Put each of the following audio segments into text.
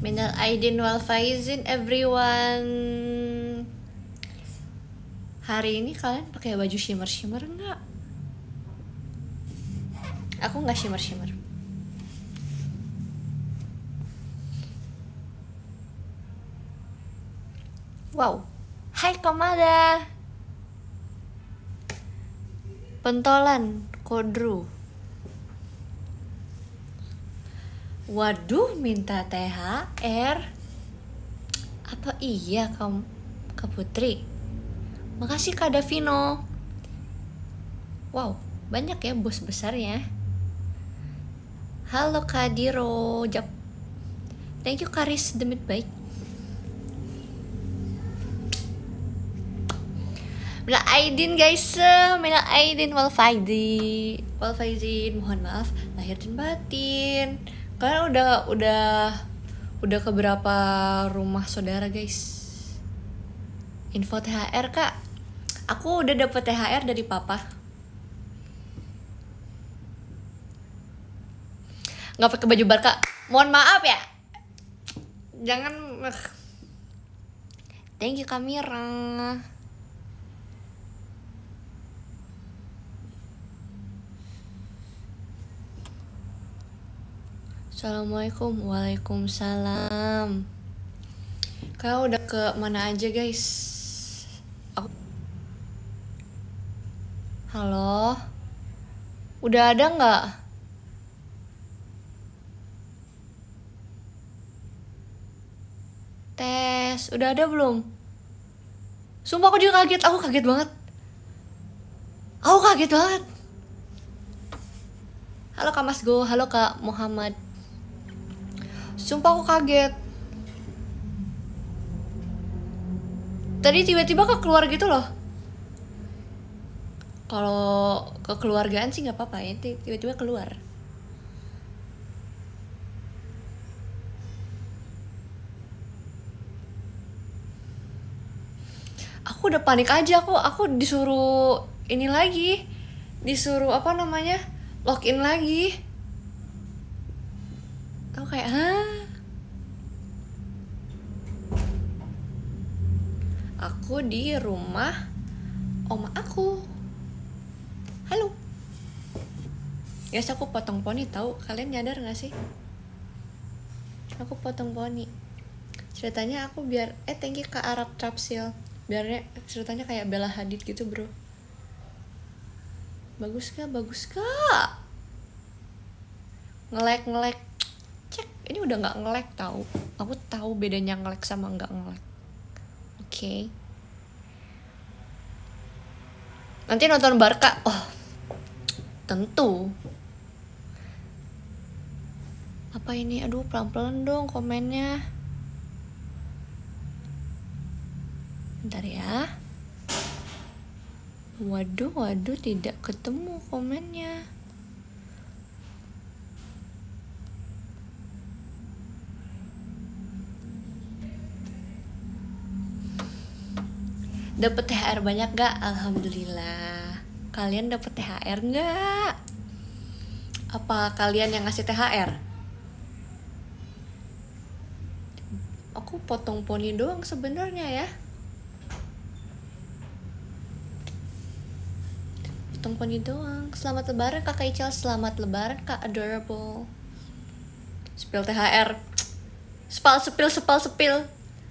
Minal aidin wal faizin everyone. Hari ini kalian pakai baju shimmer enggak? Aku nggak shimmer. Wow. Hai Komada. Pentolan Kodru. Waduh, minta THR. Apa iya kamu Kak Putri? Makasih Kak Davino. Wow, banyak ya bos besarnya. Halo Kak Diro. Thank you Karis demit baik. Minal aidin guys, minal aidin wal faizin, mohon maaf lahir dan batin. Kalian udah ke berapa rumah saudara guys? Info THR Kak. Aku udah dapet THR dari papa. Nggak pakai baju Barca. Mohon maaf ya. Jangan. Thank you Kamira. Assalamualaikum. Waalaikumsalam. Kalian udah ke mana aja guys? Halo. Udah ada nggak? Tes. Udah ada belum? Sumpah aku juga kaget. Aku kaget banget. Halo Kak Mas Go. Halo Kak Muhammad. Sumpah aku kaget. Tadi tiba-tiba keluar gitu loh. Kalau kekeluargaan sih nggak apa-apa ya, tiba-tiba keluar. Aku udah panik aja, aku disuruh ini lagi, disuruh apa namanya, login lagi. Aku kayak Aku di rumah oma aku. Halo. Guys, aku potong poni tahu. Kalian nyadar gak sih? Aku potong poni. Ceritanya aku biar thank you ke Arab Trapsil. Biarnya ceritanya kayak Bella Hadid gitu, bro. Bagus gak? Ngelek. Cek, ini udah gak ngelek tahu. Aku tahu bedanya ngelek sama gak ngelek. Oke. Nanti nonton Barca. Oh, tentu. Apa ini? Aduh, pelan-pelan dong komennya. Bentar ya. Waduh, tidak ketemu komennya. Dapat THR banyak gak? Alhamdulillah. Kalian dapat THR gak? Apa kalian yang ngasih THR? Aku potong poni doang sebenarnya ya. Potong poni doang. Selamat lebaran Kak Ical. Selamat lebaran Kak Adorable. Spill THR. Sepil.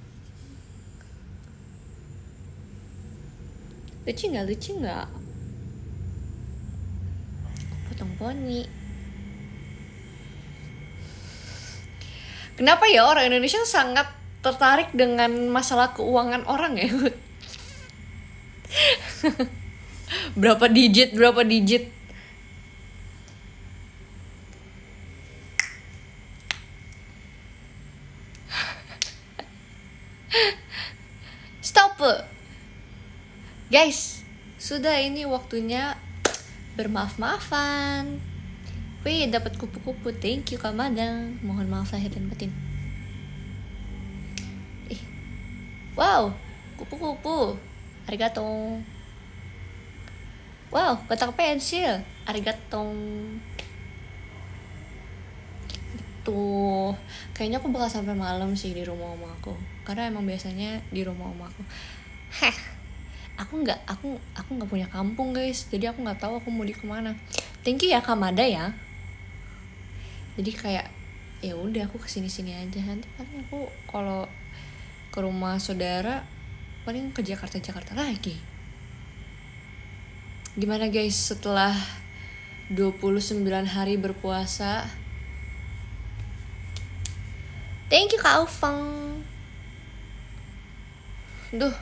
Lucu nggak? Potong poni. Kenapa ya orang Indonesia sangat tertarik dengan masalah keuangan orang ya? Berapa digit? Stop. Guys, sudah ini waktunya bermaaf-maafan. Wih, dapat kupu-kupu. Thank you Kak Madang. Mohon maaf lahir dan batin. Wow, kupu-kupu. Arigato. Wow, kotak pensil. Arigato. Tuh, kayaknya aku bakal sampai malam sih di rumah oma aku. Karena emang biasanya di rumah oma aku. Heh, aku nggak punya kampung guys. Jadi aku nggak tahu aku mau di kemana. Thank you ya Kamada ya. Jadi kayak ya udah aku kesini-sini aja. Nanti paling aku kalau ke rumah saudara paling ke Jakarta lagi. Gimana guys setelah 29 hari berpuasa? Thank you Kak Aufang. Duh.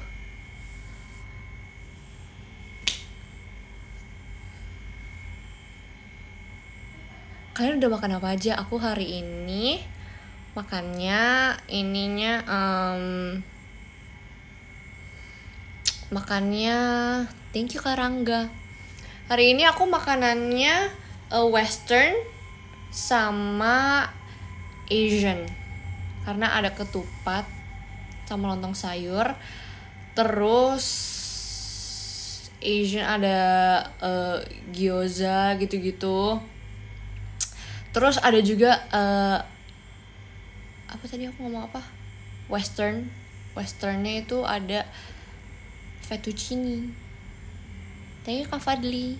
Kalian udah makan apa aja? Aku hari ini makannya makannya thank you Kak Rangga. Hari ini aku makanannya western sama Asian. Karena ada ketupat sama lontong sayur. Terus Asian ada gyoza gitu-gitu. Terus ada juga apa tadi aku ngomong apa? Westernnya itu ada fettuccine. Thank you Kak Fadli.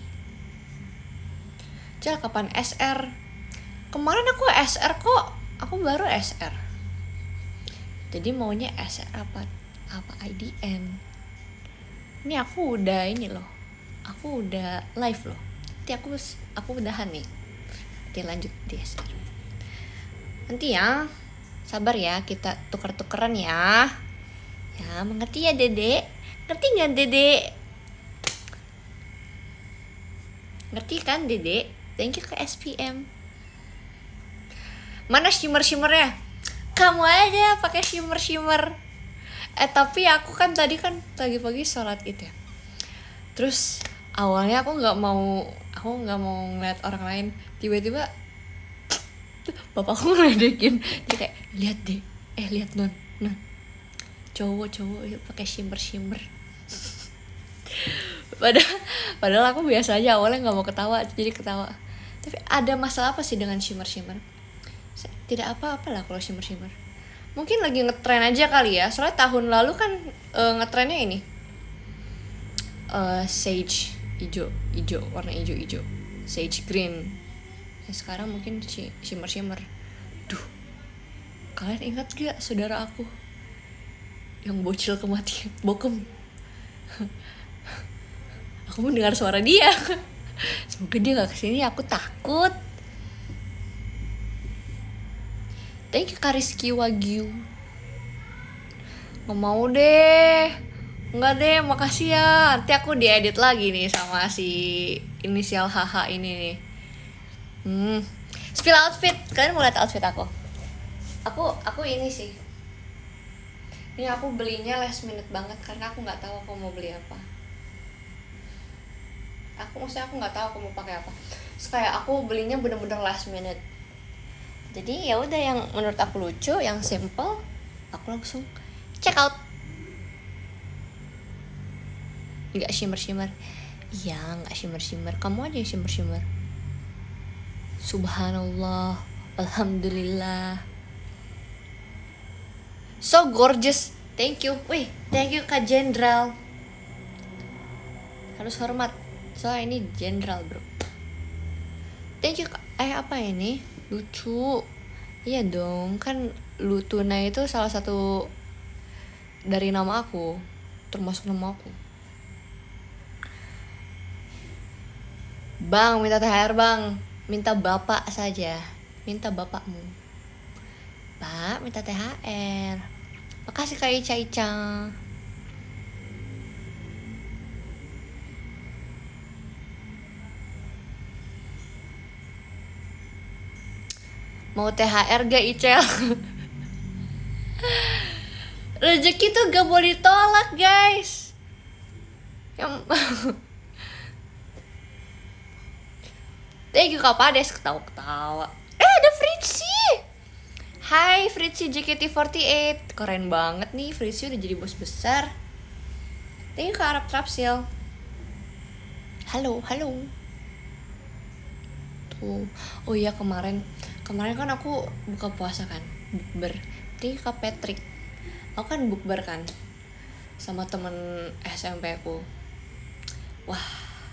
Cel kapan SR? Kemarin aku SR kok. Aku baru SR. Jadi maunya SR apa IDN. Ini aku udah ini loh. Aku udah live loh. Nanti aku udahan nih. Nanti lanjut di SR. Nanti ya. Sabar ya, kita tuker-tukeran ya. Ya, mengerti ya Dedek? Ngerti gak Dedek? Ngerti kan Dedek? Thank you ke SPM. Mana shimmer-shimmernya? Kamu aja pakai shimmer. Tapi aku kan tadi kan pagi-pagi sholat Id ya. Terus awalnya aku nggak mau ngeliat orang lain. Tiba-tiba bapakku ngeledekin. Dia kayak lihat deh, lihat non cowok pakai shimmer. Padahal aku biasa aja awalnya nggak mau ketawa, jadi ketawa. Tapi ada masalah apa sih dengan shimmer? Tidak apa-apa lah kalau shimmer. Mungkin lagi ngetren aja kali ya. Soalnya tahun lalu kan ngetrennya ini sage hijau, warna hijau, sage green. Ya sekarang mungkin shimmer. Duh, kalian ingat gak saudara aku yang bocil kematian, bokem? Aku mendengar suara dia. Semoga dia gak kesini, aku takut. Thank you Kariski Wagyu. Gak mau deh. Enggak deh, makasih ya. Nanti aku diedit lagi nih sama si inisial HH ini nih. Spill outfit. Kalian mau lihat outfit aku? Aku ini sih. Ini aku belinya last minute banget karena aku nggak tahu aku mau beli apa. Aku nggak tahu aku mau pakai apa. Terus kayak aku belinya bener-bener last minute. Jadi ya udah yang menurut aku lucu, yang simple, aku langsung check out. Nggak shimmer. Iya, nggak shimmer. Kamu aja yang shimmer. Subhanallah, alhamdulillah. So gorgeous. Thank you. Wih, thank you Kak Jenderal. Harus hormat. Soalnya ini jenderal, bro. Thank you Kak. Apa ini? Lucu. Iya dong, kan Lutuna itu salah satu dari nama aku, termasuk nama aku. Bang, minta THR bang. Minta bapak saja. Minta bapakmu. Pak, minta THR. Makasih Kak Ica. Mau THR gak Icel? Rezeki tuh gak boleh ditolak guys. Thank you Kak Pades, ketawa-ketawa. Ada Fritzy. Hai Fritzy JKT48. Keren banget nih, Fritzy udah jadi bos besar. Thank you Kak Arab Trapsil. Halo. Tuh. Oh iya kemarin kemarin kan aku buka puasa kan, bukber. Jadi Kak Patrick, aku kan bukber kan sama temen SMP aku. Wah,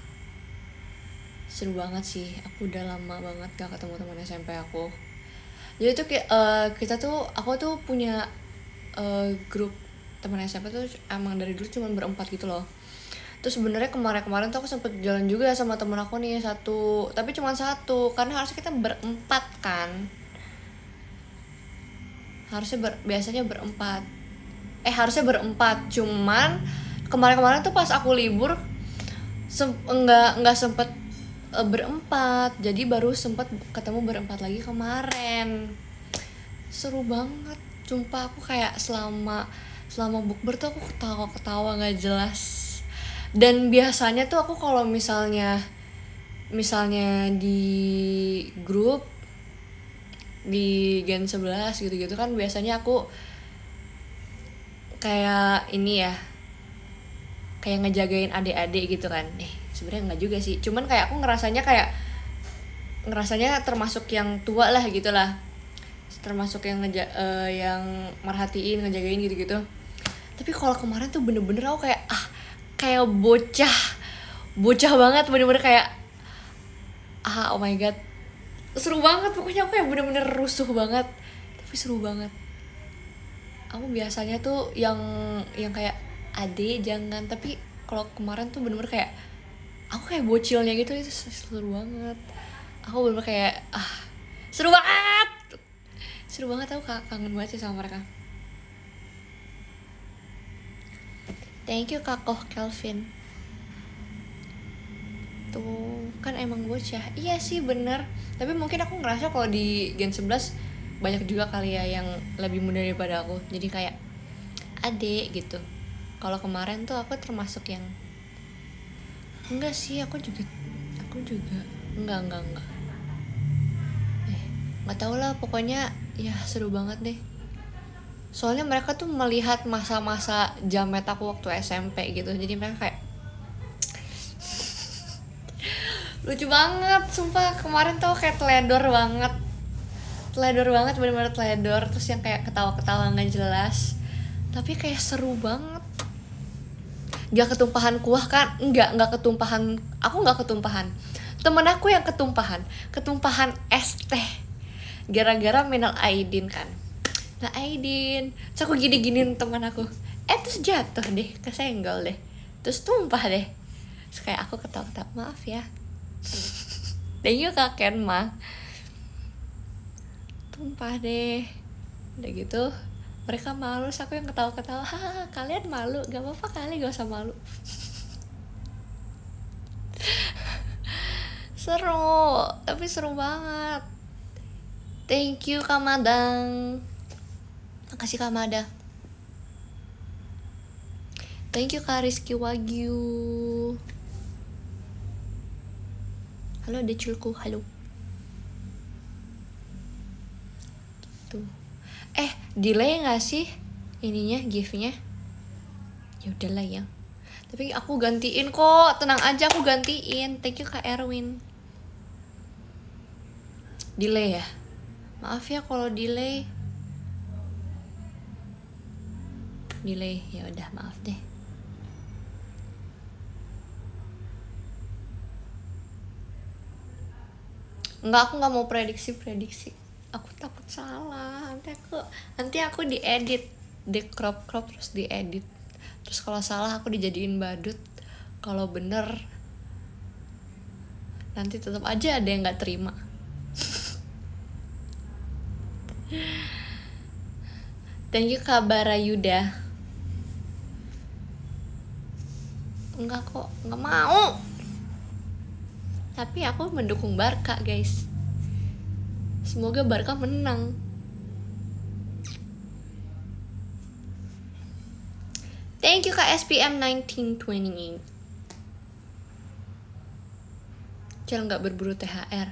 seru banget sih. Aku udah lama banget gak ketemu teman SMP aku. Jadi tuh aku tuh punya grup teman SMP tuh emang dari dulu cuma berempat gitu loh. Terus sebenarnya kemarin tuh aku sempet jalan juga sama temen aku nih satu, tapi cuma satu karena harusnya kita berempat kan. Biasanya berempat. Harusnya berempat, cuman kemarin tuh pas aku libur nggak sempet berempat, jadi baru sempet ketemu berempat lagi kemarin. Seru banget, sumpah. Aku kayak selama bukber tuh aku ketawa nggak jelas. Dan biasanya tuh aku kalau misalnya di grup di Gen 11 gitu-gitu kan, biasanya aku kayak ini ya, kayak ngejagain adik-adik gitu kan. Sebenarnya nggak juga sih, cuman kayak aku ngerasanya termasuk yang tua lah gitulah, termasuk yang yang merhatiin, ngejagain gitu-gitu. Tapi kalau kemarin tuh bener-bener aku kayak bocah banget, bener-bener kayak oh my god, seru banget. Pokoknya aku yang bener-bener rusuh banget, tapi seru banget. Aku biasanya tuh yang kayak ade jangan, tapi kalau kemarin tuh bener-bener kayak aku kayak bocilnya gitu. Itu seru banget. Aku bener-bener kayak seru banget. Aku kangen banget sih sama mereka. Thank you Kak Koh Kelvin. Tuh kan emang bocah. Iya sih bener. Tapi mungkin aku ngerasa kalau di Gen 11 banyak juga kali ya yang lebih muda daripada aku. Jadi kayak adek gitu. Kalau kemarin tuh aku termasuk yang enggak sih, aku juga enggak. Nggak tahu lah, pokoknya ya seru banget deh. Soalnya mereka tuh melihat masa-masa jamet aku waktu SMP gitu. Jadi mereka kayak lucu banget, sumpah. Kemarin tuh kayak teledor banget, bener-bener teledor. Terus yang kayak ketawa-ketawa nggak jelas, tapi kayak seru banget. Gak ketumpahan kuah kan? Nggak ketumpahan. Aku nggak ketumpahan. Temen aku yang ketumpahan es teh. Gara-gara minal aidin kan. Nah Aidin, terus aku gini-giniin teman aku, terus jatuh deh, kesenggol deh, terus tumpah deh. Terus kayak aku ketawa-ketawa, maaf ya. Thank you Kak Ken mah. Tumpah deh. Udah gitu mereka malu, terus aku yang ketawa-ketawa. Kalian malu, gak apa-apa kali, gak usah malu. Seru, tapi seru banget. Thank you Kak Madang. Makasih Kak Mada. Thank you Kak Rizky Wagyu. Halo deculku, halo. Tuh. Delay gak sih ininya, gif-nya? Ya udahlah ya. Tapi aku gantiin kok, tenang aja, aku gantiin. Thank you Kak Erwin. Delay ya? Maaf ya kalau delay. Ya udah, maaf deh. Enggak, aku nggak mau prediksi. Aku takut salah. Nanti aku diedit, di crop terus diedit. Terus kalau salah aku dijadiin badut. Kalau bener nanti tetap aja ada yang nggak terima. Thank you Kak Barayuda. Enggak kok, nggak mau. Tapi aku mendukung Barca guys. Semoga Barca menang. Thank you Kak SPM 1928. Jangan nggak berburu THR.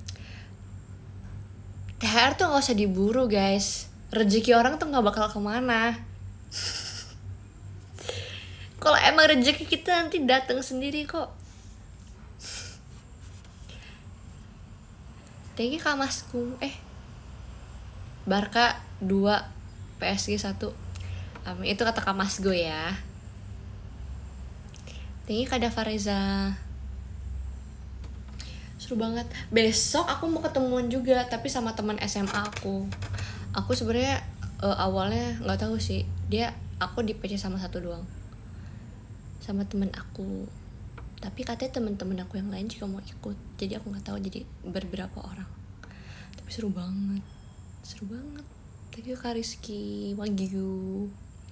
THR tuh nggak usah diburu guys. Rezeki orang tuh nggak bakal kemana. Kalau emang rezeki kita nanti datang sendiri kok. Thank you Kak Masku. Barca 2, PSG 1. Amin. Itu kata Kak Masgo ya. Thank you Kak Davareza. Seru banget. Besok aku mau ketemuan juga, tapi sama teman SMA aku. Aku sebenarnya awalnya nggak tahu sih. Aku di PC sama satu doang. Sama temen aku. Tapi katanya temen-temen aku yang lain juga mau ikut. Jadi aku nggak tahu jadi berberapa orang. Tapi seru banget. Seru banget. Thank you Kak Rizky. Wagyu.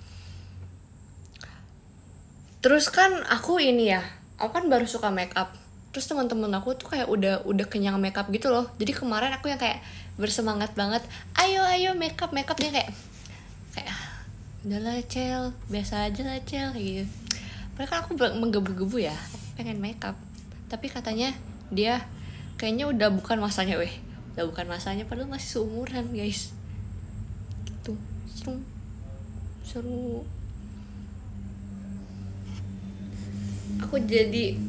Terus kan aku ini ya, aku kan baru suka make up. Terus teman-teman aku tuh kayak udah kenyang make up gitu loh. Jadi kemarin aku yang kayak bersemangat banget, ayo make up dia kayak udahlah Cel, biasa aja lah Cel gitu. Padahal kan aku menggebu-gebu ya, pengen make up. Tapi katanya dia kayaknya udah bukan masanya udah bukan masanya, padahal masih seumuran guys. Gitu, seru. Aku jadi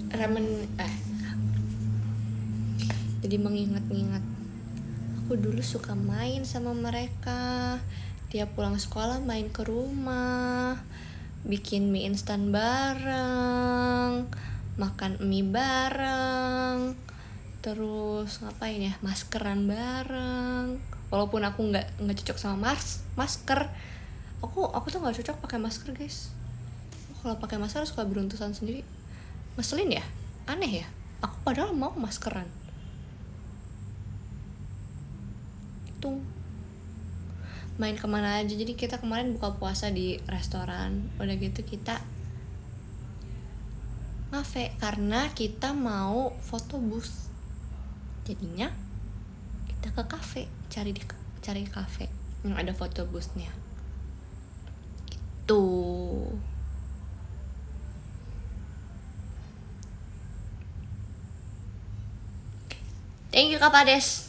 jadi mengingat-ingat aku dulu suka main sama mereka. Tiap pulang sekolah main ke rumah, bikin mie instan bareng, makan mie bareng, terus ngapain ya, maskeran bareng. Walaupun aku nggak cocok sama masker, aku tuh nggak cocok pakai masker guys. Kalau pakai masker suka beruntusan sendiri, ngeselin ya, aneh ya. Aku padahal mau maskeran. Itu main kemana aja. Jadi kita kemarin buka puasa di restoran, udah gitu kita ngafe karena kita mau foto booth. Jadinya kita ke kafe, cari kafe yang ada foto boothnya. Gitu. Thank you Kak Pades.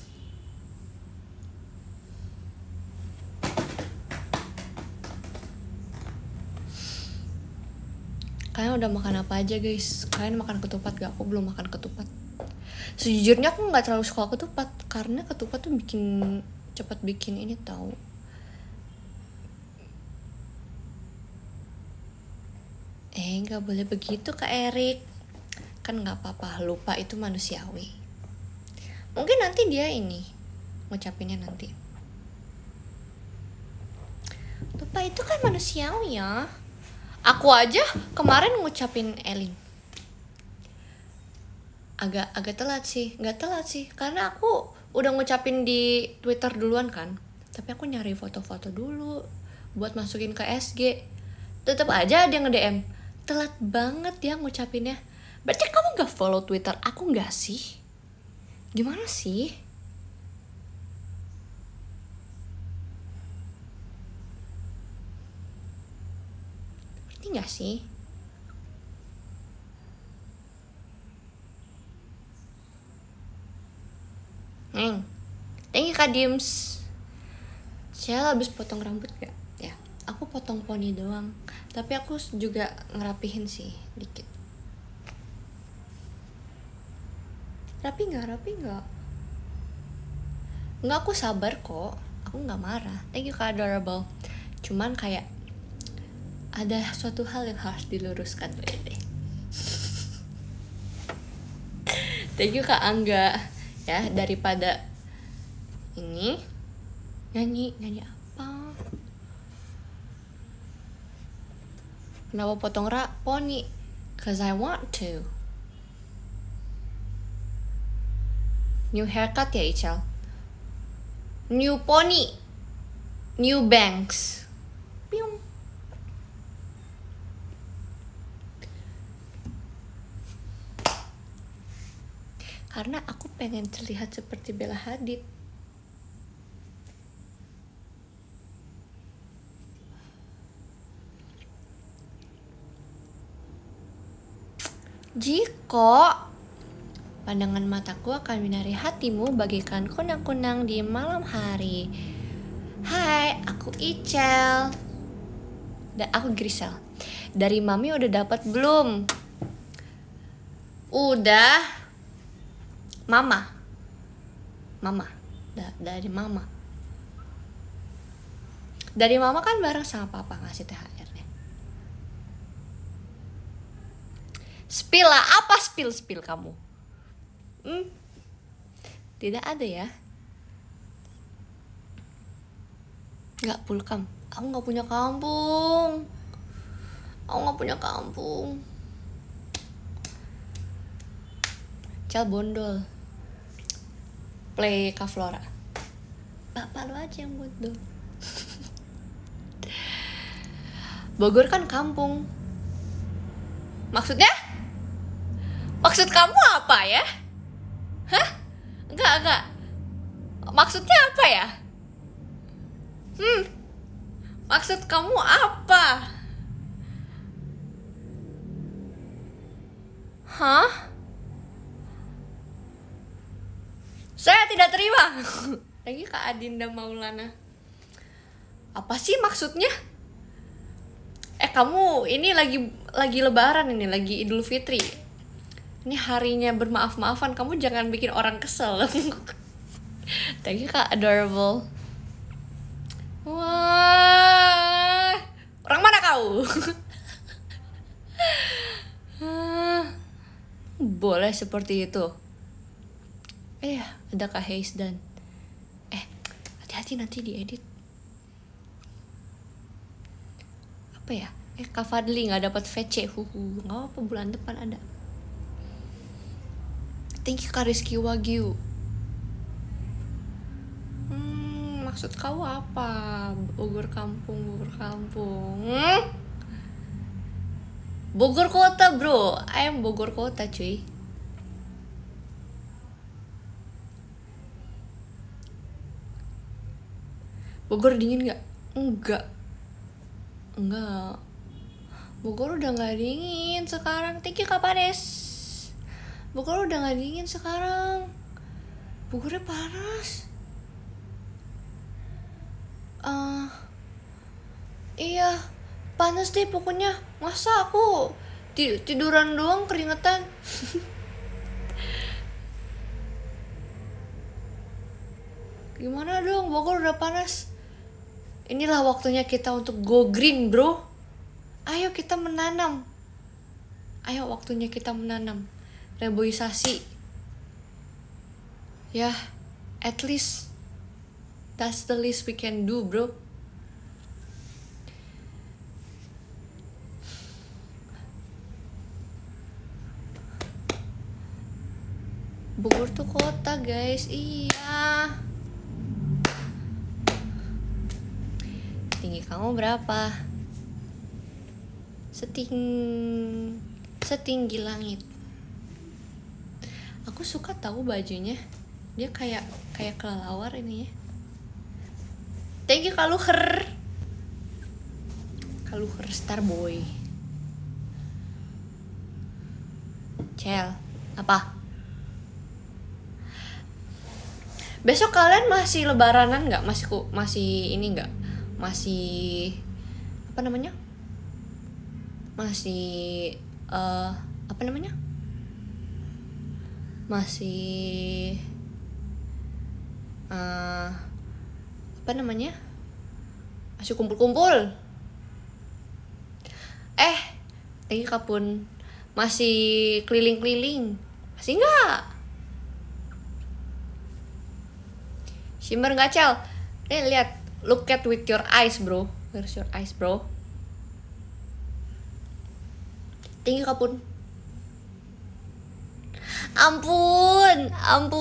Kalian udah makan apa aja guys? Kalian makan ketupat gak? Aku belum makan ketupat. Sejujurnya aku gak terlalu suka ketupat, karena ketupat tuh cepat bikin ini tahu. Gak boleh begitu Kak Erik. Kan gak apa-apa, lupa itu manusiawi. Mungkin nanti dia ini ngucapinnya nanti. Lupa itu kan manusiawi ya. Aku aja kemarin ngucapin Elin. Agak telat sih, nggak telat sih, karena aku udah ngucapin di Twitter duluan kan. Tapi aku nyari foto-foto dulu buat masukin ke SG. Tetap aja dia nge-DM. Telat banget dia ngucapinnya. Berarti kamu nggak follow Twitter aku nggak sih? Gimana sih? Berarti nggak sih? Thank you Kak Dims. Saya habis potong rambut gak? Ya, aku potong poni doang. Tapi aku juga ngerapihin sih dikit. Rapi nggak? Nggak, aku sabar kok. Aku nggak marah. Thank you Kak Adorable. Cuman kayak ada suatu hal yang harus diluruskan deh. Thank you Kak Angga. Ya, daripada ini nyanyi apa? Kenapa potong poni? Cause I want to. New haircut ya Ichel. New pony. New bangs. Piung. Karena aku pengen terlihat seperti Bella Hadid. Jika pandangan mataku akan menari hatimu bagaikan kunang-kunang di malam hari. Hai, aku Ichel. Dan aku Grisel. Dari Mami udah dapat belum? Udah. Mama. Dari Mama. Dari mama kan bareng sama papa ngasih THR-nya. Spill lah, apa spill kamu? Tidak ada ya. Nggak pulkam. Aku nggak punya kampung. Cel bondol. Play Kaflora. Bapak lu aja yang bondol. Bogor kan kampung. Maksudnya? Maksud kamu apa ya? Hah? Enggak. Maksudnya apa ya? Maksud kamu apa? Hah? Saya tidak terima. Lagi Kak Adinda Maulana. Apa sih maksudnya? Kamu ini lagi lebaran ini, lagi Idul Fitri. Ini harinya bermaaf-maafan, kamu jangan bikin orang kesel. Thank you Kak, adorable. Wah, orang mana kau? Boleh seperti itu. Ada Kak Heisdan. Hati-hati nanti diedit. Apa ya? Kak Fadli nggak dapat VC. Nggak apa, bulan depan ada. Thank you Kak Rizky Wagyu. Maksud kau apa? Bogor kampung. Bogor kota bro, ayam Bogor kota cuy. Bogor dingin gak? Enggak. Bogor udah gak dingin sekarang. Thank you Kak Panes. Bogor udah gak dingin sekarang. Bogornya panas. Iya, panas deh pokoknya. Masa aku tiduran doang keringetan. Gimana dong, Bogor udah panas. Inilah waktunya kita untuk go green bro. Ayo kita menanam. Ayo waktunya kita menanam. Reboisasi. Ya, at least that's the least we can do bro. Bogor tuh kota guys, iya. Tinggi kamu berapa? Setinggi langit. Aku suka tahu bajunya. Dia kayak kelelawar ini ya. Thank you Kaluher Starboy. Cel, apa? Besok kalian masih lebaranan nggak? Masih ini nggak? Masih apa namanya? Masih apa namanya? Masih apa namanya? Masih kumpul-kumpul. Thank you Kapun. Masih keliling-keliling. Masih nggak? Shimmer ngacel. Lihat, look at with your eyes bro. Where's your eyes bro? Tinggi Kapun. Ampun,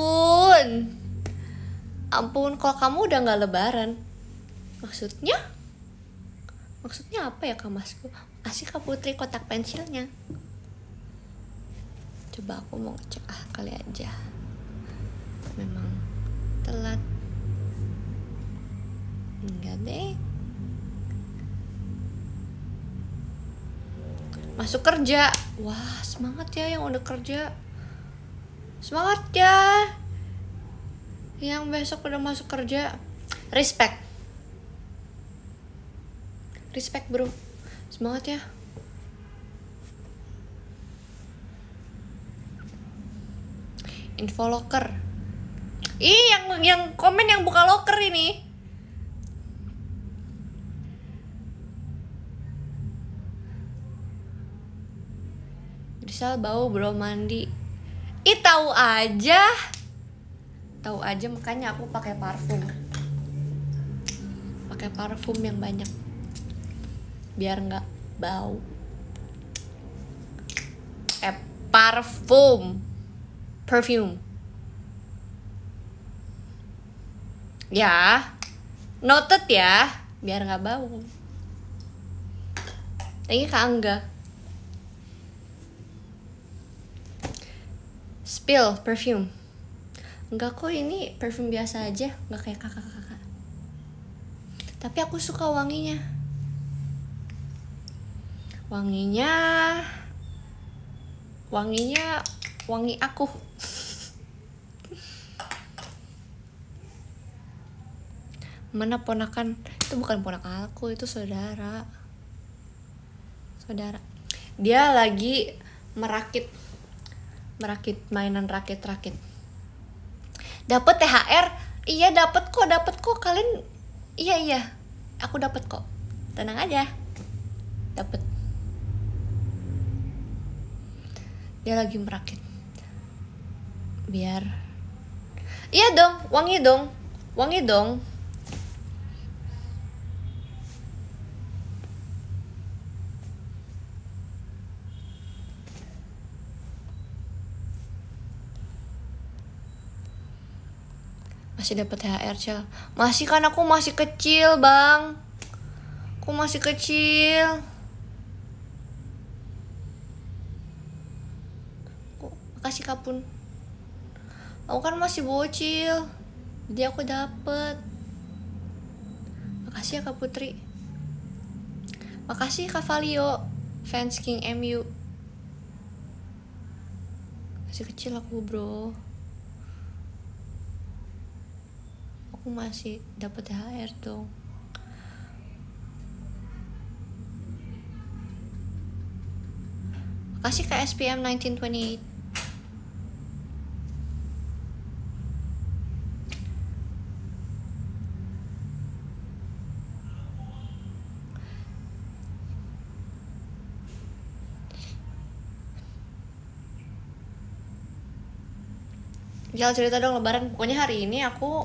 kalau kamu udah nggak lebaran. Maksudnya apa ya Kak Masku? Asik Kak Putri kotak pensilnya. Coba aku mau cek kali aja. Memang telat. Enggak deh. Masuk kerja. Wah, semangat ya yang udah kerja. Semangat ya yang besok udah masuk kerja. Respect bro. Semangat ya. Info locker. Yang komen yang buka locker ini. Bisa bau bro mandi. Ih tahu aja makanya aku pakai parfum yang banyak biar nggak bau. Perfume ya, noted ya, biar nggak bau. Ini Kak Angga. Spill perfume. Enggak kok, ini perfume biasa aja, nggak kayak kakak-kakak. Tapi aku suka wanginya. Wangi aku. Mana ponakan? Itu bukan ponakan aku, itu saudara. Dia lagi merakit mainan rakit. Dapat THR? Iya dapat kok kalian. Iya aku dapat kok, tenang aja, dapat. Dia lagi merakit biar iya dong, wangi dong. Masih dapat THR Cel? Masih kan, aku masih kecil bang. Makasih Kapun. Aku kan masih bocil, jadi aku dapet. Makasih ya Kak Putri. Makasih Kak Valio, fans King MU. Masih kecil aku bro. Aku masih dapet THR dong. Makasih Kak SPM 1928. Jangan cerita dong lebaran. Pokoknya hari ini aku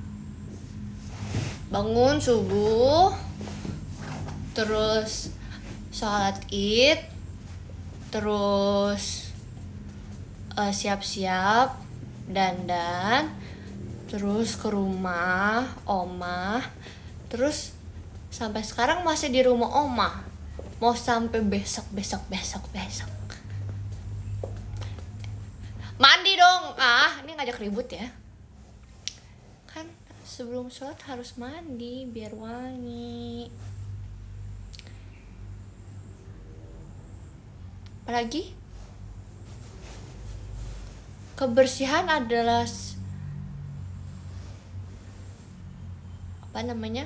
bangun subuh, terus sholat id, terus siap-siap, dandan, terus ke rumah oma, terus sampai sekarang masih di rumah oma, mau sampai besok. Mandi dong, ini ngajak ribut ya. Kan sebelum sholat harus mandi biar wangi. Apalagi kebersihan adalah apa namanya?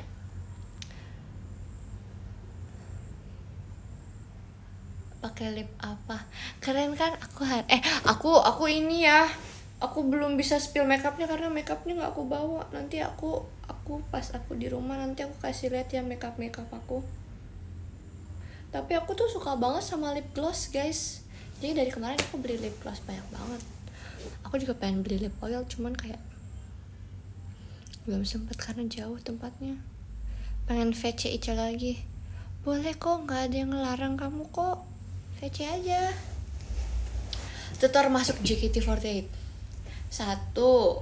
Pakai lip apa? Keren kan? Aku ini ya. Aku belum bisa spill makeupnya karena makeupnya nggak aku bawa. Nanti aku pas aku di rumah nanti aku kasih lihat ya makeup aku. Tapi aku tuh suka banget sama lip gloss guys. Jadi dari kemarin aku beli lip gloss banyak banget. Aku juga pengen beli lip oil, cuman kayak belum sempat karena jauh tempatnya. Pengen VC Ica lagi. Boleh kok, nggak ada yang ngelarang kamu kok. VC aja. Tutor masuk JKT48. 1.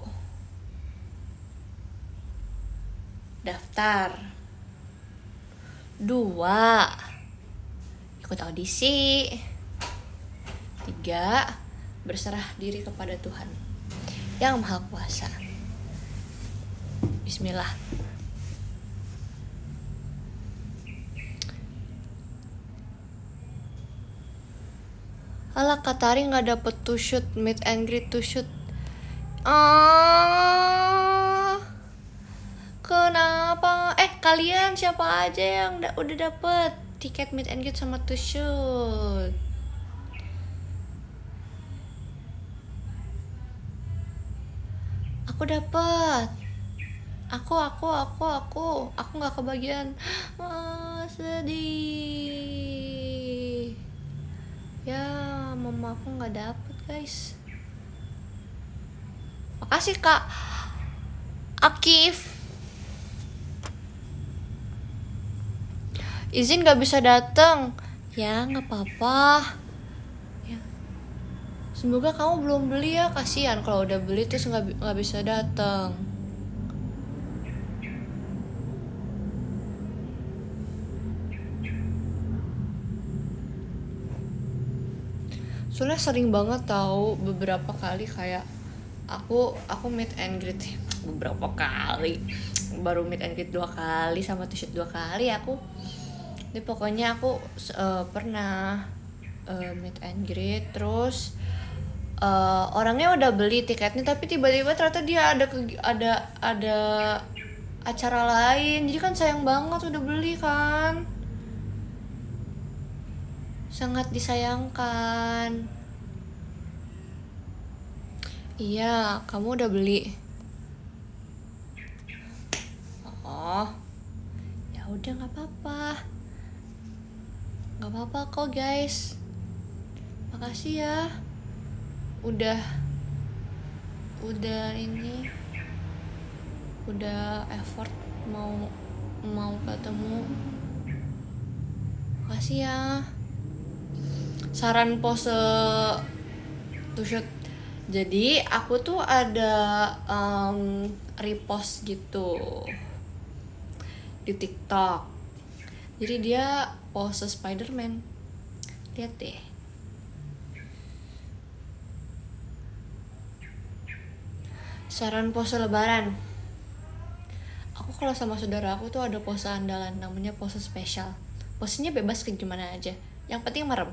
Daftar. 2. Ikut audisi. 3. Berserah diri kepada Tuhan Yang Maha Kuasa. Bismillah. Alah Katari gak dapet to shoot, meet and greet to shoot. Kenapa? Kalian siapa aja yang udah dapet tiket meet and greet sama to shoot? Aku dapet. Aku gak kebagian. Sedih. Ya, mau mama aku nggak dapet guys. Makasih Kak Akif. Izin gak bisa datang. Ya nggak apa-apa. Ya. Semoga kamu belum beli ya. Kasihan kalau udah beli terus nggak bisa datang. Soalnya sering banget tahu beberapa kali kayak aku meet and greet beberapa kali, baru meet and greet 2 kali sama t-shirt 2 kali aku. Jadi pokoknya aku pernah meet and greet terus orangnya udah beli tiketnya tapi tiba-tiba ternyata dia ada acara lain. Jadi kan sayang banget udah beli kan. Sangat disayangkan. Iya, kamu udah beli. Oh, ya udah nggak apa-apa. Nggak apa-apa kok guys. Makasih ya. Udah effort mau ketemu. Makasih ya. Saran pose to shoot. Jadi aku tuh ada repost gitu di TikTok. Jadi dia pose Spider-Man. Lihat deh. Saran pose lebaran. Aku kalau sama saudara aku tuh ada pose andalan namanya pose spesial. Posenya bebas ke gimana aja. Yang penting merem.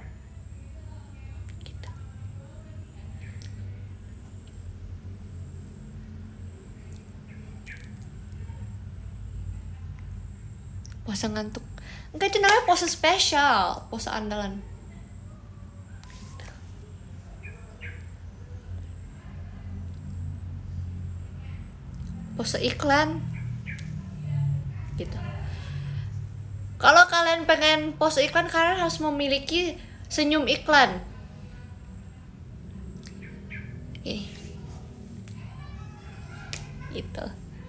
Pose ngantuk. Enggak, itu namanya pose spesial, pose andalan. Pose iklan. Gitu. Kalau kalian pengen pose iklan, kalian harus memiliki senyum iklan. Oke. Gitu.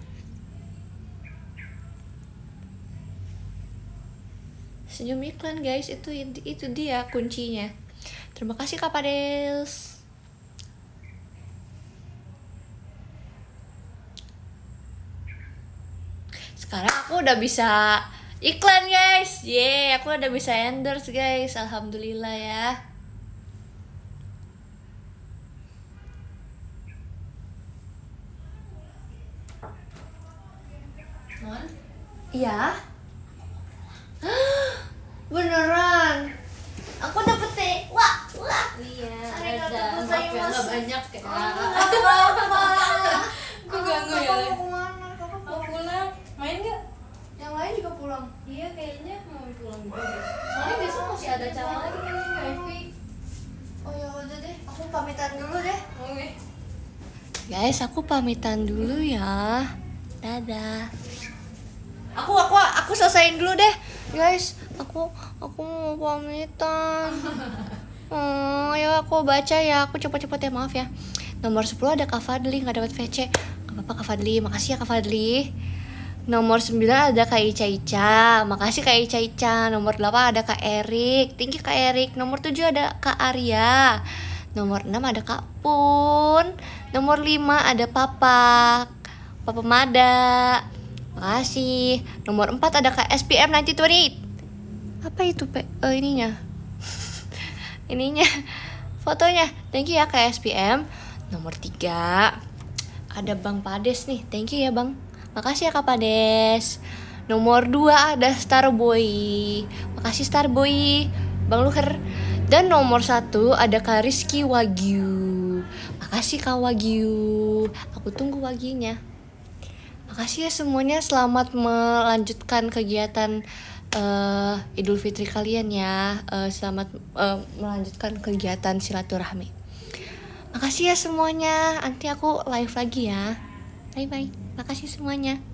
Senyum iklan guys, itu dia kuncinya. Terima kasih Kak Pades. Sekarang aku udah bisa iklan guys. Aku udah bisa endorse guys. Alhamdulillah ya. Mon? Iya. Beneran. Aku dapet wah. Iya, ada. Nggak banyak ya. Gue ganggu ya. Kakak mau kemana? Kakak Mau pulang, main nggak? Yang lain juga pulang. Iya, kayaknya mau pulang juga deh. Soalnya besok masih ada acara lagi kan di Ivy. Oh ya udah deh, aku pamitan dulu deh. Oke. Guys, aku pamitan dulu ya. Dadah. Aku selesaiin dulu deh, guys. Aku mau pamitan. Oh, ya aku baca ya. Aku cepet-cepet ya, maaf ya. Nomor 10 ada Kak Fadli, nggak dapat VC. Gak apa-apa Kak Fadli, makasih ya Kak Fadli. Nomor 9 ada Kak Ica. Makasih Kak Ica. Nomor 8 ada Kak Erik. Thank you Kak Erik. Nomor 7 ada Kak Arya. Nomor 6 ada Kak Pun. Nomor 5 ada Papa Mada. Makasih. Nomor 4 ada Kak SPM 1928. Apa itu ininya? Ininya fotonya. Thank you ya Kak SPM. Nomor 3 ada Bang Pades nih. Thank you ya Bang. Makasih ya Kak Pades. Nomor 2 ada Starboy. Makasih Starboy, Bang Luher. Dan nomor 1 ada Kak Rizky Wagyu. Makasih Kak Wagyu. Aku tunggu Wagyunya. Makasih ya semuanya. Selamat melanjutkan kegiatan Idul Fitri kalian ya. Selamat melanjutkan kegiatan silaturahmi. Makasih ya semuanya. Nanti aku live lagi ya. Bye bye. Makasih semuanya.